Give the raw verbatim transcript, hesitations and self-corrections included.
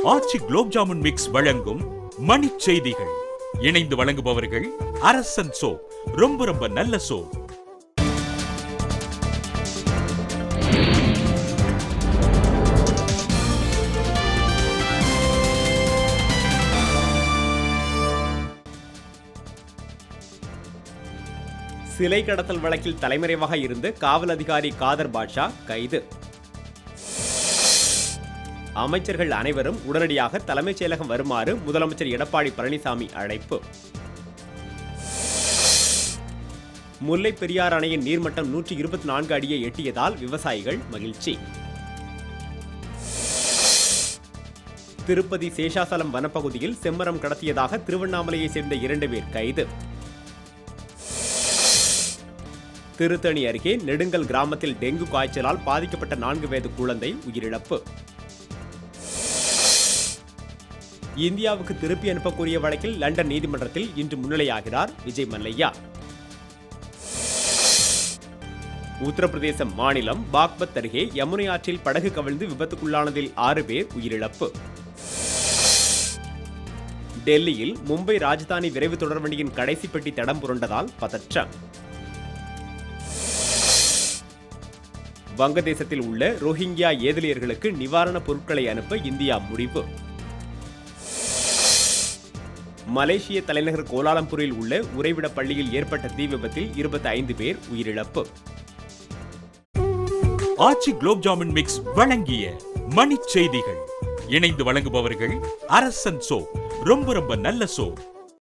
ஆச்சி gulab jamun mix வழங்கும் மணிச் செய்திகள். இணைந்து வழங்குபவர்கள் அரசன் சோப். ரொம்ப ரொம்ப நல்ல சோப். சிலை கடத்தல் வழக்கில் தலைமறைவாக இருந்த காவல் அதிகாரி காதர் பாட்ஷா கைது. அமைச்சர்கள் அனைவரும் உடனடியாக தலைமைச் செயலகம் வருமாறு முதலமைச்சர் எடப்பாடி பழனிசாமி அழைப்பு. முல்லை பெரியாறு அணையின் நீர்மட்டம் நூற்றி இருபத்தி நான்கு அடியை எட்டியதால் விவசாயிகள் மகிழ்ச்சி. திருப்பதி சேஷாசலம் வனப்பகுதியில் செம்மரம் கடத்தியதாக திருவண்ணாமலையை சேர்ந்த இரண்டு பேர் கைது. திருத்தணி அருகே நெடுங்கல் கிராமத்தில் டெங்கு காய்ச்சலால் பாதிக்கப்பட்ட நான்கு வயது குழந்தை உயிரிழப்பு. இந்தியாவுக்கு திருப்பி அனுப்பக்கூடிய வழக்கில் லண்டன் நீதிமன்றத்தில் இன்று முன்னிலையாகிறார் விஜய் மல்லையா. உத்தரப்பிரதேச மாநிலம் பாக்பத் அருகே யமுனை ஆற்றில் படகு கவிழ்ந்து விபத்துக்குள்ளானதில் ஆறு பேர் உயிரிழப்பு. டெல்லியில் மும்பை ராஜதானி விரைவு தொடர்வண்டியின் கடைசி பெட்டி தடம் புரண்டதால் பதற்றம். வங்கதேசத்தில் உள்ள ரோஹிங்கியா ஏதிலியர்களுக்கு நிவாரணப் பொருட்களை அனுப்ப இந்தியா முடிவு. மலேசிய தலைநகர் கோலாலம்பூரில் உள்ள உறைவிட பள்ளியில் ஏற்பட்ட தீ விபத்தில் இருபத்தி ஐந்து பேர் உயிரிழப்பு. ஆச்சி குலோப் ஜாமுன் மிக்ஸ் வழங்கிய மணிச் செய்திகள். இணைந்து வழங்குபவர்கள் அரசன் சோப். ரொம்ப ரொம்ப நல்ல சோப்.